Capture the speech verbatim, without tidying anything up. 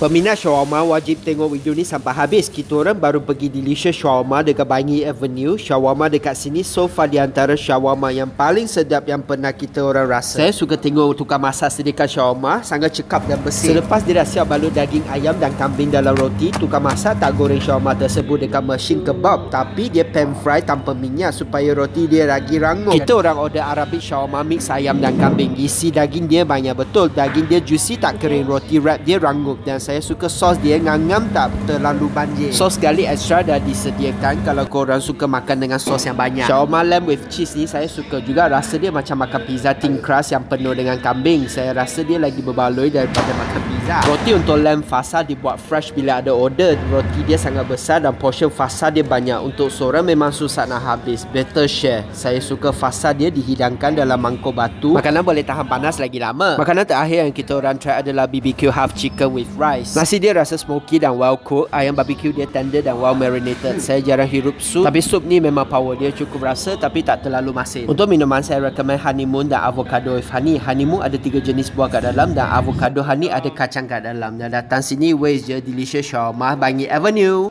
Peminat shawarma wajib tengok video ni sampai habis. Kita orang baru pergi Delicious Shawarma dekat Bangi Avenue. Shawarma dekat sini so far di antara shawarma yang paling sedap yang pernah kita orang rasa. Saya suka tengok tukang masak sediakan shawarma, sangat cekap dan bersih. Selepas dia dah siap balut daging ayam dan kambing dalam roti, tukang masak tak goreng shawarma tersebut dekat mesin kebab, tapi dia pan fry tanpa minyak supaya roti dia lagi rangup. Kita orang order Arabic shawarma mix ayam dan kambing. Isi daging dia banyak betul. Daging dia juicy tak kering, roti wrap dia rangup, dan saya suka sos dia ngam-ngam tak terlalu banjir. Sos garlic extra dah disediakan kalau korang suka makan dengan sos yang banyak. Shawarma lamb with cheese ni saya suka juga. Rasa dia macam makan pizza thin crust yang penuh dengan kambing. Saya rasa dia lagi berbaloi daripada makan pizza. Roti untuk lamb fasa dibuat fresh bila ada order. Roti dia sangat besar dan portion fasa dia banyak. Untuk seorang memang susah nak habis. Better share. Saya suka fasa dia dihidangkan dalam mangkuk batu. Makanan boleh tahan panas lagi lama. Makanan terakhir yang kita orang try adalah B B Q half chicken with rice. Nasi dia rasa smoky dan well cooked. Ayam barbecue dia tender dan well marinated. Saya jarang hirup sup, tapi sup ni memang power dia cukup rasa tapi tak terlalu masin. Untuk minuman saya recommend honeymoon dan avocado with honey. Honeymoon ada tiga jenis buah kat dalam dan avocado honey ada kacang kat dalam. Dan datang sini waste je Delicious Shawarma Bangi Avenue.